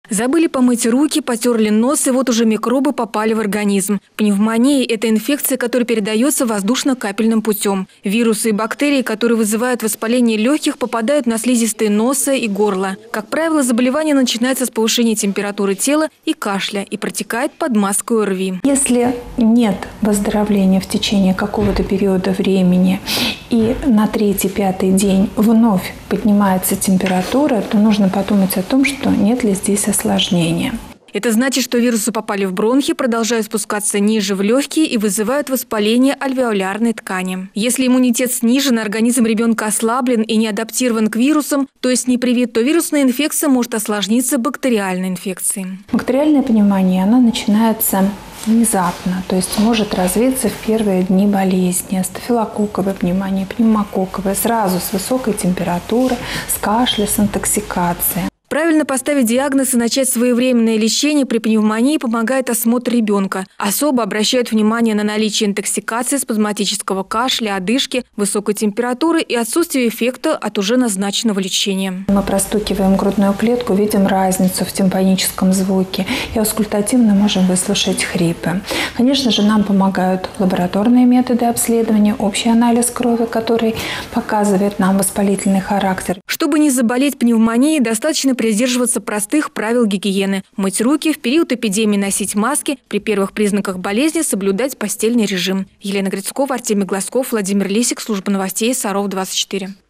Забыли помыть руки, потерли нос, и вот уже микробы попали в организм. Пневмония – это инфекция, которая передается воздушно-капельным путем. Вирусы и бактерии, которые вызывают воспаление легких, попадают на слизистые носа и горла. Как правило, заболевание начинается с повышения температуры тела и кашля и протекает под маской ОРВИ. Если нет выздоровления в течение какого-то периода времени и на 3-5 день вновь поднимается температура, то нужно подумать о том, что нет ли здесь осложнения. Это значит, что вирусы попали в бронхи, продолжают спускаться ниже в легкие и вызывают воспаление альвеолярной ткани. Если иммунитет снижен, организм ребенка ослаблен и не адаптирован к вирусам, то есть не привит, то вирусная инфекция может осложниться бактериальной инфекцией. Бактериальная пневмония, она начинается внезапно, то есть может развиться в первые дни болезни. Стафилококковая пневмония, пневмококковая, сразу с высокой температурой, с кашлем, с интоксикацией. Правильно поставить диагноз и начать своевременное лечение при пневмонии помогает осмотр ребенка. Особо обращают внимание на наличие интоксикации, спазматического кашля, одышки, высокой температуры и отсутствие эффекта от уже назначенного лечения. Мы простукиваем грудную клетку, видим разницу в тимпаническом звуке и аускультативно можем выслушать хрипы. Конечно же, нам помогают лабораторные методы обследования, общий анализ крови, который показывает нам воспалительный характер. Чтобы не заболеть пневмонией, достаточно придерживаться простых правил гигиены. Мыть руки, в период эпидемии носить маски, при первых признаках болезни соблюдать постельный режим. Елена Грицкова, Артемий Глазков, Владимир Лисик, служба новостей Саров 24.